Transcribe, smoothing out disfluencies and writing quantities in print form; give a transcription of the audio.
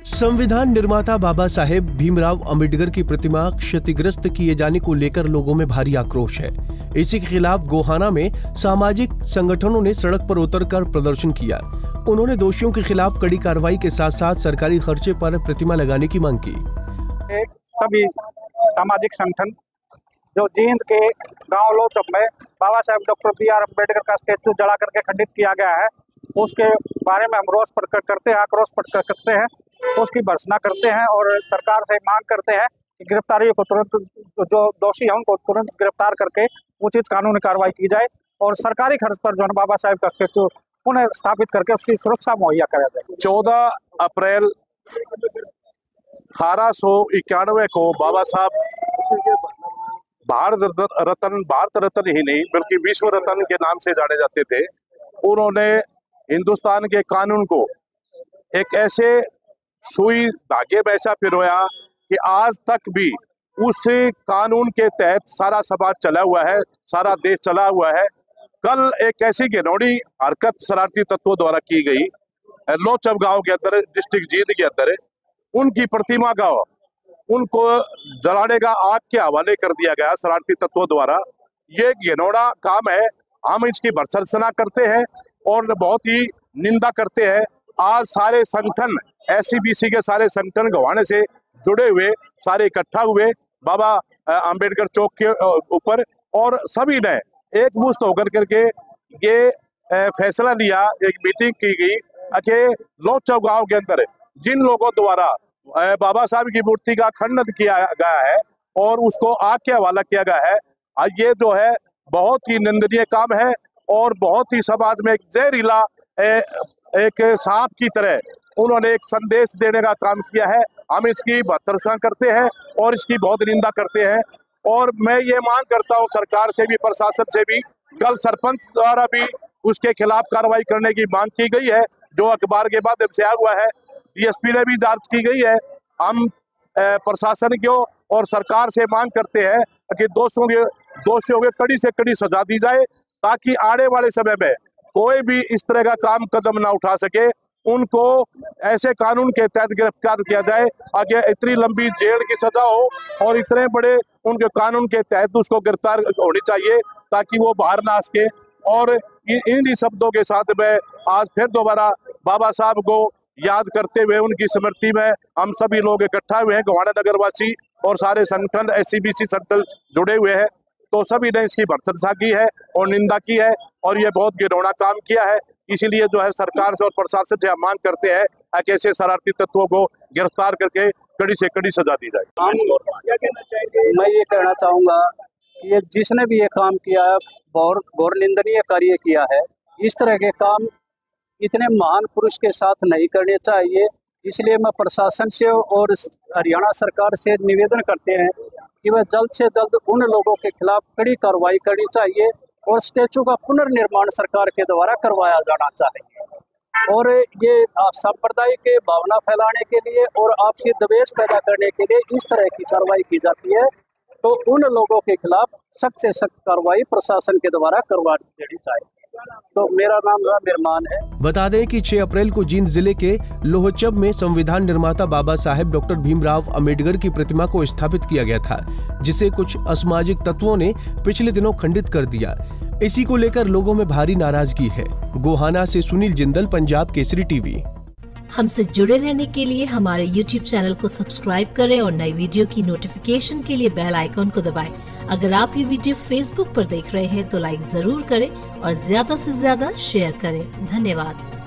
संविधान निर्माता बाबा साहेब भीमराव अंबेडकर की प्रतिमा क्षतिग्रस्त किए जाने को लेकर लोगों में भारी आक्रोश है। इसी के खिलाफ गोहाना में सामाजिक संगठनों ने सड़क पर उतरकर प्रदर्शन किया। उन्होंने दोषियों के खिलाफ कड़ी कार्रवाई के साथ साथ सरकारी खर्चे पर प्रतिमा लगाने की मांग की। सभी सामाजिक संगठन जो जींद के गांव लोचप में बाबा साहेब डॉक्टर बी.आर. अम्बेडकर का स्टेचू जला करके खंडित किया गया है, उसके बारे में हम रोष प्रकट करते हैं, आक्रोश प्रकट करते हैं, उसकी भर्त्सना करते हैं और सरकार से मांग करते हैं कि गिरफ्तारियों को तुरंत, जो दोषी हैं उनको तुरंत गिरफ्तार करके उचित कानूनी कार्रवाई की जाए और सरकारी खर्च पर जो है बाबा साहेब का स्टेचू पुनः स्थापित करके उसकी सुरक्षा मुहैया कराया जाए। 14 अप्रैल 1891 को बाबा साहब भारत रत्न ही नहीं बल्कि विश्व रत्न के नाम से जाने जाते थे। उन्होंने हिंदुस्तान के कानून को एक ऐसे सुई धागे में ऐसा पिरोया कि आज तक भी उस कानून के तहत सारा समाज चला हुआ है, सारा देश चला हुआ है। कल एक ऐसी घिनौनी हरकत शरारती तत्वों द्वारा की गई लोचप गांव के अंदर, डिस्ट्रिक्ट जींद के अंदर, उनकी प्रतिमा का उनको जलाने का आग के हवाले कर दिया गया शरारती तत्वों द्वारा। ये घिनौना काम है, हम इसकी भर्त्सना करते हैं और बहुत ही निंदा करते हैं। आज सारे संगठन एससीबीसी के सारे संगठन गोहाना से जुड़े हुए सारे इकट्ठा हुए बाबा अंबेडकर चौक के ऊपर और सभी ने एकमुश्त होकर करके ये फैसला लिया, एक मीटिंग की गई कि लोचप गांव के अंदर जिन लोगों द्वारा बाबा साहब की मूर्ति का खंडन किया गया है और उसको आग के हवाला किया गया है, ये जो है बहुत ही निंदनीय काम है और बहुत ही समाज में एक जहरीला एक सांप की तरह उन्होंने एक संदेश देने का काम किया है। हम इसकी भर्त्सना करते हैं और इसकी बहुत निंदा करते हैं और मैं ये मांग करता हूँ सरकार से भी, प्रशासन से भी। कल सरपंच द्वारा भी उसके खिलाफ कार्रवाई करने की मांग की गई है, जो अखबार के माध्यम से आया हुआ है। डीएसपी ने भी जांच की गई है। हम प्रशासन को और सरकार से मांग करते हैं कि दोषियों के कड़ी से कड़ी सजा दी जाए ताकि आने वाले समय में कोई भी इस तरह का काम कदम ना उठा सके। उनको ऐसे कानून के तहत गिरफ्तार किया जाए, आगे इतनी लंबी जेल की सजा हो और इतने बड़े उनके कानून के तहत उसको गिरफ्तार होनी चाहिए ताकि वो बाहर ना आ सके। और इन्हीं शब्दों के साथ में आज फिर दोबारा बाबा साहब को याद करते हुए उनकी स्मृति में हम सभी लोग इकट्ठा हुए हैं, गोहाना नगरवासी और सारे संगठन एससीबीसी संगठन जुड़े हुए हैं। तो सभी ने इसकी भर्त्सना की है और निंदा की है और ये बहुत घिनौना काम किया है। इसीलिए जो है सरकार से और प्रशासन से हम मांग करते हैं कि ऐसे शरारती तत्वों को गिरफ्तार करके कड़ी से कड़ी सजा दी जाए। मैं ये कहना चाहूँगा कि ये जिसने भी ये काम किया है घोर निंदनीय कार्य किया है। इस तरह के काम इतने महान पुरुष के साथ नहीं करने चाहिए। इसलिए मैं प्रशासन से और हरियाणा सरकार से निवेदन करते हैं कि वह जल्द से जल्द उन लोगों के खिलाफ कड़ी कार्रवाई करनी चाहिए और स्टेचू का पुनर्निर्माण सरकार के द्वारा करवाया जाना चाहिए। और ये सांप्रदायिक के भावना फैलाने के लिए और आपसी द्वेष पैदा करने के लिए इस तरह की कार्रवाई की जाती है, तो उन लोगों के खिलाफ सख्त से सख्त कार्रवाई प्रशासन के द्वारा करवा देनी चाहिए। तो मेरा नाम निर्माण है। बता दें कि 6 अप्रैल को जींद जिले के लोहचब में संविधान निर्माता बाबा साहेब डॉक्टर भीमराव अंबेडकर की प्रतिमा को स्थापित किया गया था, जिसे कुछ असामाजिक तत्वों ने पिछले दिनों खंडित कर दिया। इसी को लेकर लोगों में भारी नाराजगी है। गोहाना से सुनील जिंदल, पंजाब केसरी टीवी। हमसे जुड़े रहने के लिए हमारे YouTube चैनल को सब्सक्राइब करें और नई वीडियो की नोटिफिकेशन के लिए बेल आइकॉन को दबाएं। अगर आप ये वीडियो Facebook पर देख रहे हैं तो लाइक जरूर करें और ज्यादा से ज्यादा शेयर करें। धन्यवाद।